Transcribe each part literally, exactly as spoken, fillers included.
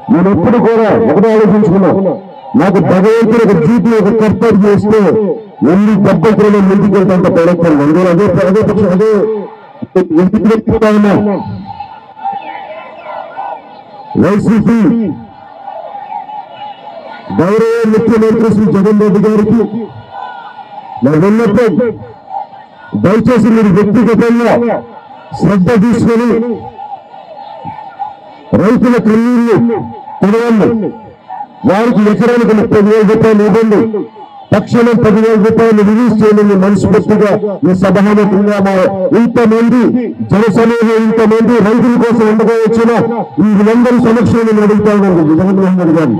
నేను ఎప్పుడు కూడా ఒకటే ఆలోచించుకున్నా, నాకు భగవంతుడు ఒక జీపీ ఒక కర్తవ్యం చేస్తే ఎన్ని పద్ధతులలో ముందుకు వెళ్తాంత ప్రయత్నం అందులో అదే అదే పక్షం అదే ఇంటికి వ్యక్తిగా ఉన్నా. వైసీపీ గౌరవ ముఖ్యమంత్రి శ్రీ జగన్ రెడ్డి గారికి నా విన్నపం, దయచేసి మీరు వ్యక్తిగతంగా శ్రద్ధ తీసుకొని రైతుల కన్నీళ్లు తిరగండి. వారికి ఎకరానికి ముప్పై వేల రూపాయలు ఇవ్వండి. తక్షణం పదివేల రూపాయలు రిలీజ్ చేయండి. మనస్ఫూర్తిగా ఈ సభాముఖంగా ఇంతమంది జనసమూహం ఇంతమంది రైతుల కోసం ఉండగా వచ్చిన ఈ వీళ్ళందరి సమక్షంలో నేను అడుగుతా ఉన్నాను జగన్మోహన్ రెడ్డి గారు.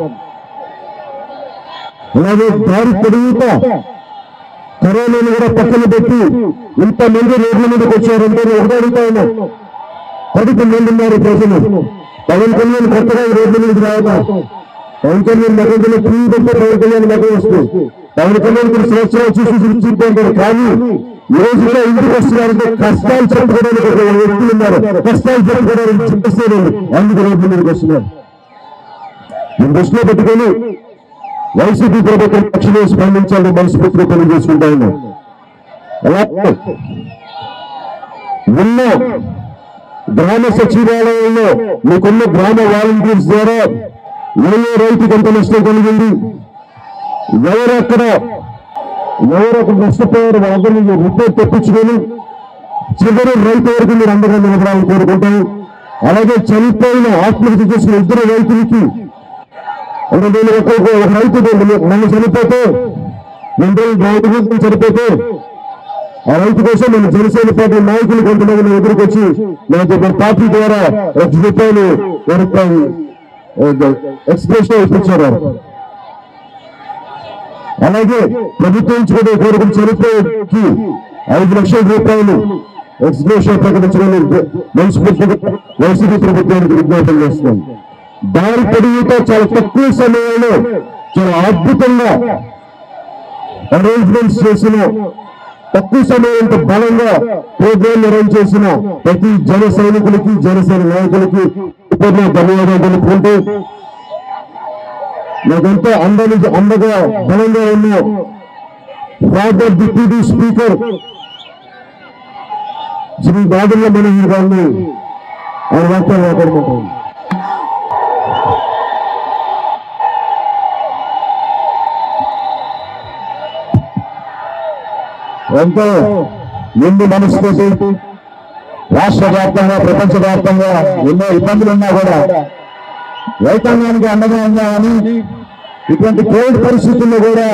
అలాగే దారి పొడుగుతా కరోనాను కూడా పక్కన పెట్టి ఇంతమంది రోడ్ల మీదకి వచ్చారంటే నేను ఒకటి అడుగుతా ఉన్నా, పదికి మంది ఉన్నారు ప్రజలు. పవన్ కళ్యాణ్ కొత్తగా ఈ రోడ్ల మీదకి రావడం, పవన్ కళ్యాణ్ మగంలో టీ పెడితే పవన్ కళ్యాణ్ మగం వస్తుంది. పవన్ కళ్యాణ్ కొన్ని సంవత్సరాలు చూసి చూసుకుంటారు. కానీ ఈ రోజుగా ఇంటికి వస్తున్నారంటే కష్టాలు చెప్పుకోవడానికి ఒక వ్యక్తులు ఉన్నారు, కష్టాలు చెప్పుకోవడానికి చెప్పేస్తారు, అందుకు రోడ్ల మీదకి వస్తున్నారు. నేను దృష్టిలో పెట్టుకొని వైసీపీ ప్రభుత్వం తక్షణమే స్పందించాలని మనస్ఫూర్తిగా తెలియజేసుకుంటా ఉన్నాం. అలాగే నిన్న గ్రామ సచివాలయంలో మీకున్న గ్రామ వాలంటీర్స్ ద్వారా ఏ ఏ రైతుకి ఎంత నష్టం కలిగింది, ఎవరు అక్కడ ఎవరు అక్కడ నష్టపోయారు వాళ్ళందరినీ రిపోర్ట్ తెప్పించుకొని చివరి రైతు వరకు మీరు అందరూ నిలబడాలని కోరుకుంటాం. అలాగే చనిపోయిన ఆత్మహత్య చేసిన ఇద్దరు రైతులకి ఒక రైతు నన్ను చనిపోతే రెండు రైతు చనిపోతే ఆ రైతు కోసం మన జనసేన పార్టీ నాయకులు కొంతమంది ఎదురుకు వచ్చి నాకు పార్టీ ద్వారా లక్ష రూపాయలు ఎక్స్ప్రెషన్ ఇప్పించారు. అలాగే ప్రభుత్వం కూడా కోరుకుని చనిపోయేకి ఐదు లక్షల రూపాయలు ఎక్స్ప్రెషన్ ప్రకటించడం మనస్ఫూర్తిగా వైసీపీ ప్రభుత్వానికి విజ్ఞాపన చేస్తున్నాం. దారి పొడుగుతో చాలా తక్కువ సమయంలో చాలా అద్భుతంగా అరేంజ్మెంట్స్ చేసిన, తక్కువ సమయంతో బలంగా ప్రోగ్రాం అరేంజ్ చేసిన ప్రతి జన సైనికులకి జనసేన నాయకులకి ఇప్పుడు ధన్యవాదాలు తెలుపుకుంటూ, నాకంతా అందరి అందగా బలంగా ఉన్న ఫాదర్ డిప్యూటీ స్పీకర్ శ్రీ బాదుల మనోహర్ గారిని ఆయన వార్తలు మాట్లాడుకుంటాం. ఎంతో నిండు మనసుతోటి రాష్ట్ర వ్యాప్తంగా ప్రపంచ వ్యాప్తంగా ఎన్నో ఇబ్బందులు ఉన్నా కూడా రైతాంగానికి అండగా ఉందామని ఇటువంటి కోవిడ్ పరిస్థితుల్లో కూడా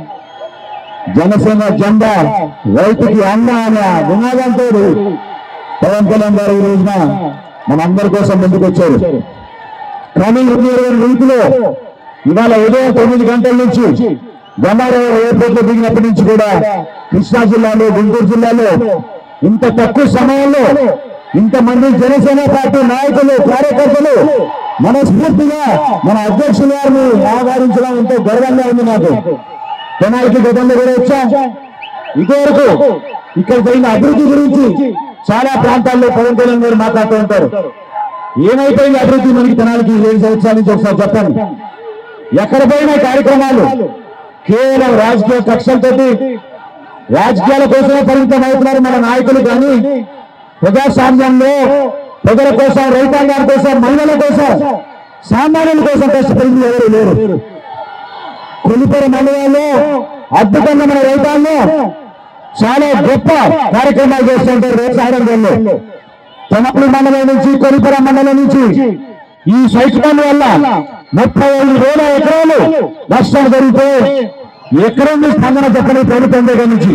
జనసేన జెండా రైతుకి అన్న అనే నినాదంతో పవన్ కళ్యాణ్ గారు ఈ రోజున మనందరి కోసం ముందుకు వచ్చారు. కానీ రీతిలో ఇవాళ ఉదయం తొమ్మిది గంటల నుంచి గంగారావు ఎయిర్పోర్ట్ లో దిగినప్పటి నుంచి కూడా కృష్ణా జిల్లాలో గుంటూరు జిల్లాలో ఇంత తక్కువ సమయంలో ఇంతమంది జనసేన పార్టీ నాయకులు కార్యకర్తలు మనస్ఫూర్తిగా మన అధ్యక్షుల గారిని ఆహ్వానించడం ఎంతో గర్వంగా ఉంది. నాకు తెనాలికి గతంలో కూడా వచ్చా, ఇదివరకు ఇక్కడ జరిగిన అభివృద్ధి గురించి చాలా ప్రాంతాల్లో పవన్ కళ్యాణ్ గారు మాట్లాడుతూ ఉంటారు. ఏమైపోయింది అభివృద్ధి మనకి తెనాలికి ఏడు సంవత్సరాల నుంచి ఒకసారి చెప్పండి. ఎక్కడ పోయిన కార్యక్రమాలు కేవలం రాజకీయ కక్షలతో రాజకీయాల కోసమే పరిమితం అవుతున్నారు మన నాయకులు. కానీ ప్రజాస్వామ్యంలో ప్రజల కోసం, రైతాంగాల కోసం, మహిళల కోసం, సామాన్యుల కోసం కష్టపడింది ఎవరు లేరు. కొలిపర మండలాల్లో అద్భుతంగా మన రైతాంగం చాలా గొప్ప కార్యక్రమాలు చేస్తుంటారు వ్యవసాయ రంగంలో. తనపుడు మండలం నుంచి కొలిపర మండలం నుంచి ఈ సైక్లోన్ వల్ల ముప్పై ఐదు వేల ఎకరాలు నష్టం జరిగితే ఎకరం స్పందన చెప్పని ప్రభుత్వం దగ్గర నుంచి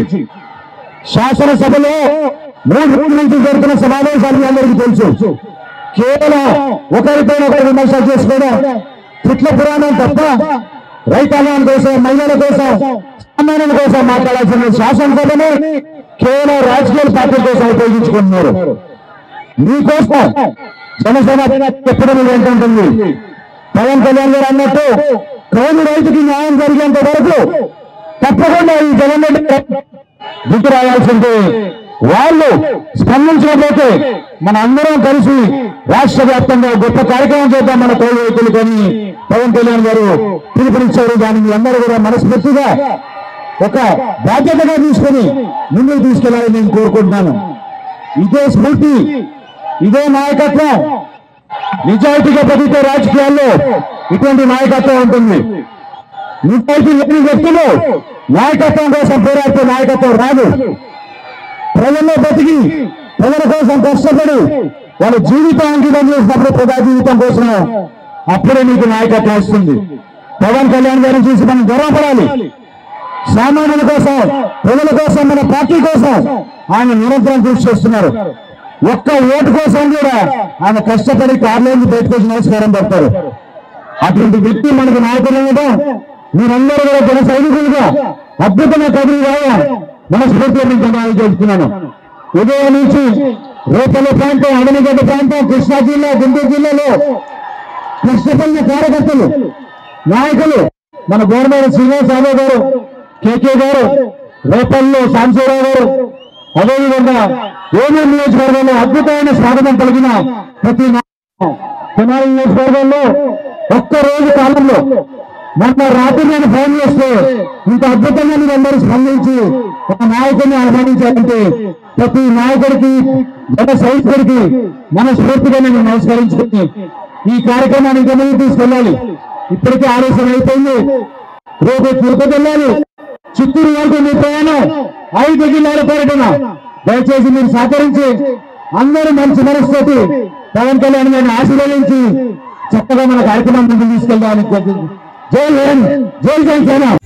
శాసనసభలో మూడు రోజుల నుంచి జరుగుతున్న సమావేశాలు అందరికీ తెలుసు. కేవలం ఒకరిపైన ఒకరు విమర్శలు చేసుకోవడం, తిట్ల పురాణం తప్ప రైతాంగం కోసం, మహిళల కోసం, సామాన్యుల కోసం మాట్లాడాల్సిన శాసనసభని కేవలం రాజకీయ పార్టీల కోసం ఉపయోగించుకుంటున్నారు. మీకోసం జనసేన చెప్పడం ఏంటంటుంది, పవన్ కళ్యాణ్ గారు అన్నట్టు కౌలు రైతుకి న్యాయం జరిగేంత వరకు తప్పకుండా ఈ జగన్ రెడ్డి గుర్తు రాయాల్సిందే వాళ్ళు స్పందించకపోతే మన అందరం కలిసి రాష్ట్ర వ్యాప్తంగా గొప్ప కార్యక్రమం చేద్దాం మన తోడు రైతులు కానీ పవన్ కళ్యాణ్ గారు పిలుపునిచ్చారు. దాన్ని అందరూ కూడా మనస్ఫూర్తిగా ఒక బాధ్యతగా తీసుకొని ముందుకు తీసుకెళ్లాలని నేను కోరుకుంటున్నాను. ఇదే స్ఫూర్తి, ఇదే నాయకత్వం, నిజాయితీగా బతికే రాజకీయాల్లో ఇటువంటి నాయకత్వం ఉంటుంది. నిజాయితీ లేని వ్యక్తులు నాయకత్వం కోసం పోరాడితే నాయకత్వం రాదు. ప్రజల్లో బతికి ప్రజల కోసం కష్టపడి వాళ్ళ జీవితం అంకితం చేసినప్పుడు ప్రజా జీవితం కోసం అప్పుడే నీకు నాయకత్వం వస్తుంది. పవన్ కళ్యాణ్ గారిని చూసి మనం గర్వపడాలి. సామాన్యుల కోసం, ప్రజల కోసం, మన పార్టీ కోసం ఆయన నిరంతరం కృషి చేస్తున్నారు. ఒక్క ఓటు కోసం కూడా ఆయన కష్టపడి కార్లోంచి బయటకు వచ్చి నమస్కారం పెడతారు. అటువంటి వ్యక్తి మనకు నాయకులు ఇవ్వడం, మీరందరూ కూడా జన సైనికులుగా అద్భుతమైన కబురు రావడం మనస్ఫూర్తిగా నేను చెప్తున్నాను. ఉదయం నుంచి రేపల్లి ప్రాంతం, అడవిగడ్డ ప్రాంతం, కృష్ణా జిల్లా, గుంటూరు జిల్లాలో కష్టపడిన కార్యకర్తలు, నాయకులు మన గవర్నమెంట్ శ్రీనివాస్ యాదవ్ గారు, కేకే గారు, రేపల్లో సాంశీరావు గారు, అదేవిధంగా ఏమేమి నియోజకవర్గంలో అద్భుతమైన స్వాగతం కలిగిన ప్రతి తెనాలి నియోజకవర్గంలో ఒక్క రోజు కాలంలో మొన్న రాత్రి నేను ఫోన్ చేస్తే ఇంత అద్భుతంగా మీరు అందరూ స్పందించి ఒక నాయకుడిని ఆహ్వానించాలంటే ప్రతి నాయకుడికి, జన సైనికుడికి మనస్ఫూర్తిగా నేను నమస్కరించుకుని ఈ కార్యక్రమాన్ని గమనించి తీసుకెళ్ళాలి. ఇప్పటికే ఆలోచన అయిపోయింది. రేపు తిరుపతి వెళ్ళాలి, చిత్తూరు వరకు మీ ప్రయాణం, ఐదు జిల్లాల పర్యటన. దయచేసి మీరు సహకరించి అందరూ మంచి మనసుతోటి పవన్ కళ్యాణ్ గారిని ఆశీర్వదించి చక్కగా మన కార్యక్రమం ముందుకు తీసుకెళ్దామని. జై హింద్, జై జనసేన.